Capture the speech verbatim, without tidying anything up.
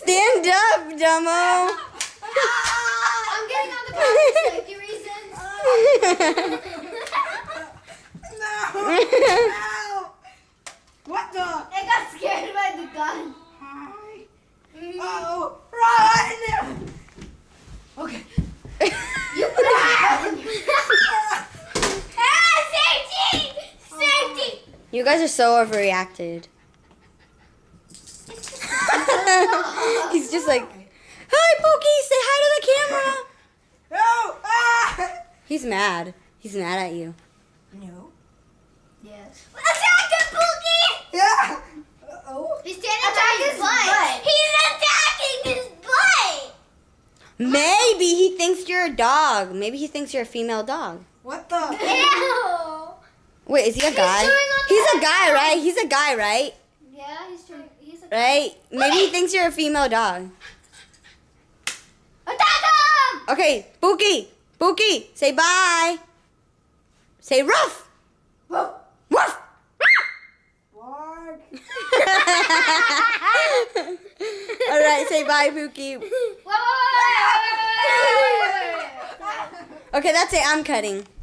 Stand up, Dumbo. I'm getting on the couch for safety reasons. No! No! What the? I got scared by the gun. Hi. Oh, run! Okay. You put it in your Ah, safety! Safety! You guys are so overreacted. He's just like, hi, Pookie, say hi to the camera. No! Ah! He's mad. He's mad at you. No. Yes. Attack him, Pookie! Yeah! Uh-oh. He's standing on his butt. He's attacking his butt! Maybe he thinks you're a dog. Maybe he thinks you're a female dog. What the? Ew! Wait, is he a guy? chewing on He's the a guy, right? He's a guy, right? Yeah, he's trying. He's a Right? Maybe he thinks you're a female dog. Attack him! Okay, Pookie, Pookie, say bye. Say ruff. Woof. Ruff. Bark. All right, say bye, Pookie. Wait, wait, wait, wait, wait, wait, wait, wait, wait, wait. Okay, that's it. I'm cutting.